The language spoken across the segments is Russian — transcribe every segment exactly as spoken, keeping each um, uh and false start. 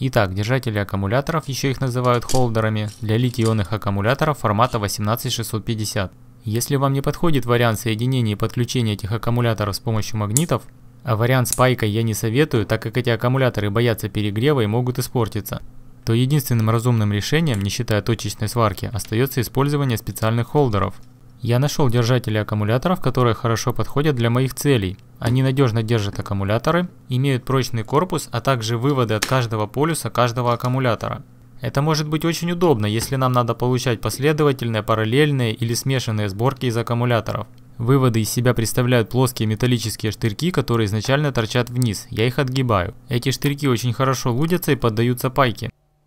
Итак, держатели аккумуляторов, еще их называют холдерами, для литий-ионных аккумуляторов формата восемнадцать шестьсот пятьдесят. Если вам не подходит вариант соединения и подключения этих аккумуляторов с помощью магнитов, а вариант с пайкой я не советую, так как эти аккумуляторы боятся перегрева и могут испортиться, то единственным разумным решением, не считая точечной сварки, остается использование специальных холдеров. Я нашел держатели аккумуляторов, которые хорошо подходят для моих целей. Они надежно держат аккумуляторы, имеют прочный корпус, а также выводы от каждого полюса каждого аккумулятора. Это может быть очень удобно, если нам надо получать последовательные, параллельные или смешанные сборки из аккумуляторов. Выводы из себя представляют плоские металлические штырьки, которые изначально торчат вниз, я их отгибаю. Эти штырьки очень хорошо лудятся и поддаются пайке.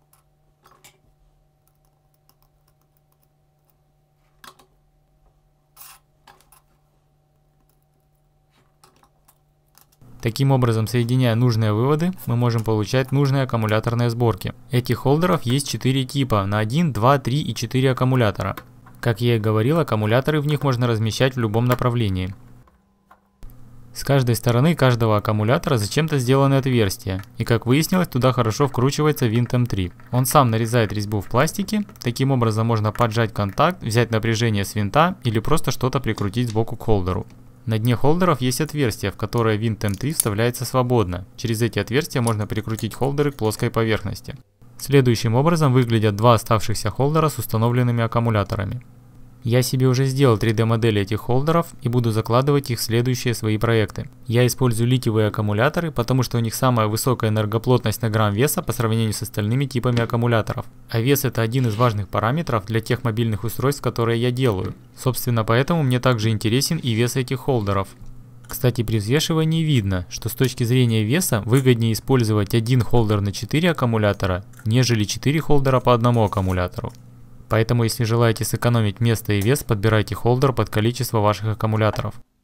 Таким образом, соединяя нужные выводы, мы можем получать нужные аккумуляторные сборки. Этих холдеров есть четыре типа на один, два, три и четыре аккумулятора. Как я и говорил, аккумуляторы в них можно размещать в любом направлении. С каждой стороны каждого аккумулятора зачем-то сделаны отверстия, и как выяснилось, туда хорошо вкручивается винт эм три. Он сам нарезает резьбу в пластике, таким образом можно поджать контакт, взять напряжение с винта или просто что-то прикрутить сбоку к холдеру. На дне холдеров есть отверстия, в которые винт эм три вставляется свободно. Через эти отверстия можно прикрутить холдеры к плоской поверхности. Следующим образом выглядят два оставшихся холдера с установленными аккумуляторами. Я себе уже сделал три дэ модели этих холдеров и буду закладывать их в следующие свои проекты. Я использую литиевые аккумуляторы, потому что у них самая высокая энергоплотность на грамм веса по сравнению с остальными типами аккумуляторов. А вес — это один из важных параметров для тех мобильных устройств, которые я делаю. Собственно, поэтому мне также интересен и вес этих холдеров. Кстати, при взвешивании видно, что с точки зрения веса выгоднее использовать один холдер на четыре аккумулятора, нежели четыре холдера по одному аккумулятору. Поэтому, если желаете сэкономить место и вес, подбирайте холдер под количество ваших аккумуляторов.